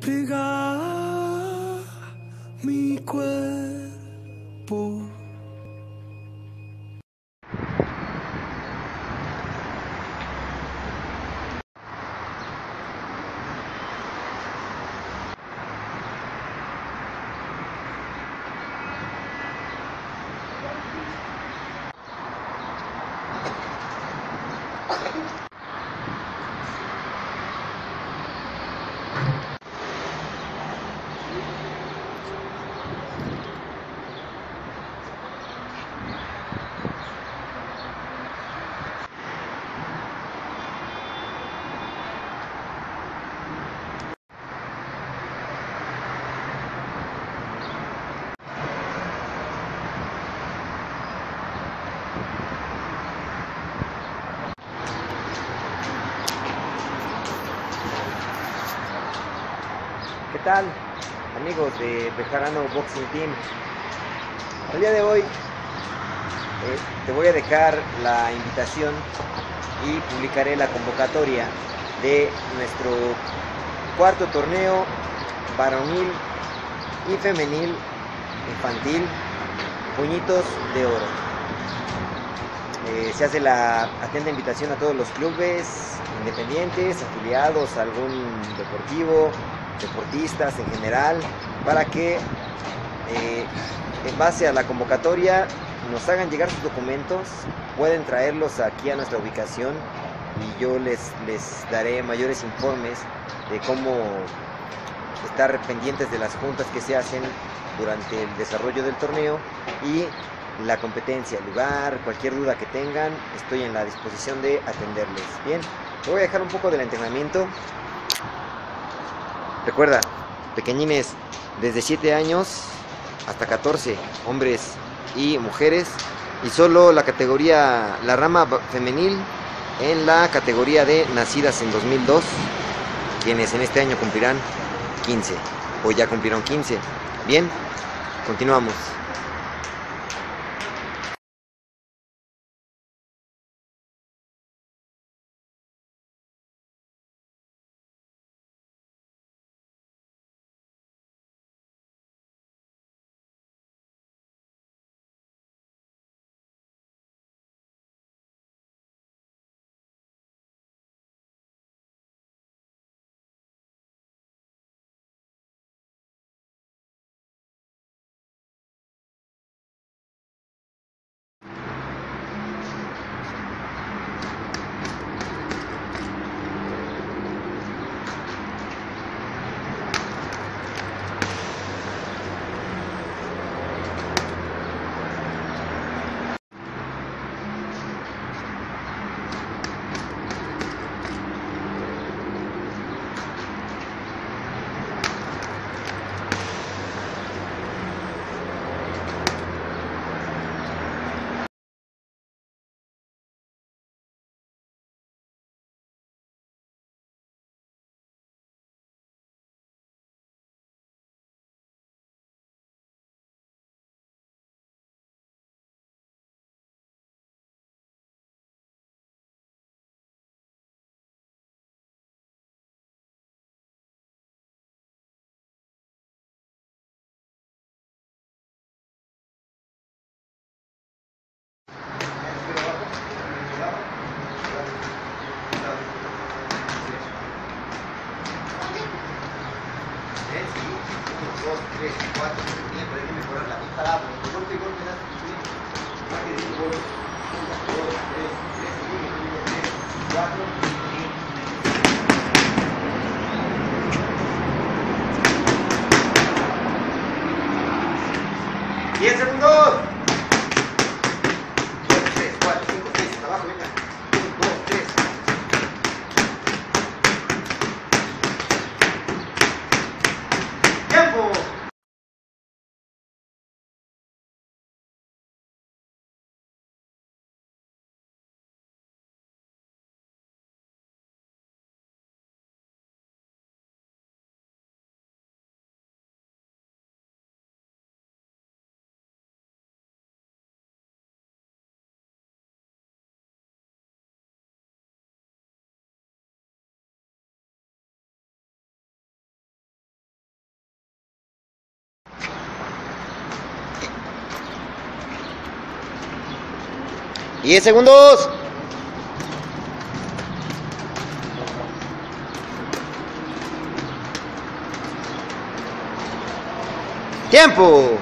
pegar mi cuerpo. ¿Qué tal, amigos de Bejarano Boxing Team? El día de hoy te voy a dejar la invitación y publicaré la convocatoria de nuestro cuarto torneo varonil y femenil infantil Puñitos de Oro. Se hace la atenta invitación a todos los clubes independientes, afiliados a algún deportivo, deportistas en general, para que en base a la convocatoria nos hagan llegar sus documentos. Pueden traerlos aquí a nuestra ubicación y yo les daré mayores informes de cómo estar pendientes de las juntas que se hacen durante el desarrollo del torneo y la competencia, el lugar, cualquier duda que tengan, estoy en la disposición de atenderles. Bien, te voy a dejar un poco del entrenamiento. Recuerda, pequeñines desde 7 años hasta 14, hombres y mujeres, y solo la categoría, la rama femenil en la categoría de nacidas en 2002, quienes en este año cumplirán 15, o ya cumplieron 15. Bien, continuamos. Dos, tres, cuatro, bien, pero hay que mejorar la pista, golpe, golpe, dos, tres, cuatro, 10 segundos. 10 segundos. ¡Tiempo!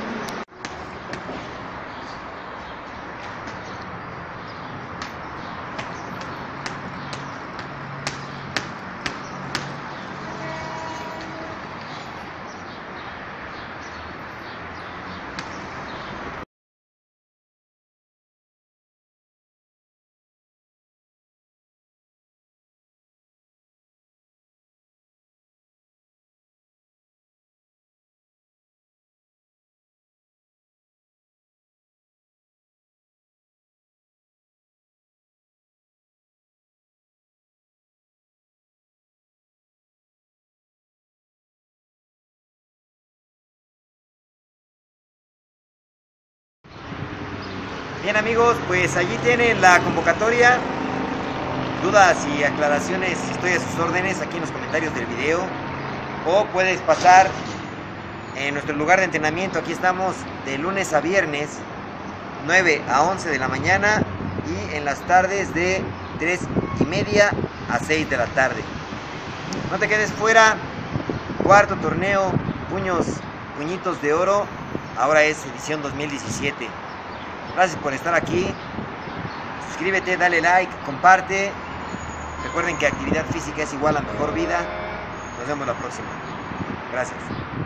Bien amigos, pues allí tienen la convocatoria. Dudas y aclaraciones, estoy a sus órdenes aquí en los comentarios del video. O puedes pasar en nuestro lugar de entrenamiento. Aquí estamos de lunes a viernes, 9 a 11 de la mañana. Y en las tardes de 3:30 a 6 de la tarde. No te quedes fuera. Cuarto torneo, puñitos de oro. Ahora es edición 2017. Gracias por estar aquí. Suscríbete, dale like, comparte. Recuerden que actividad física es igual a mejor vida. Nos vemos la próxima. Gracias.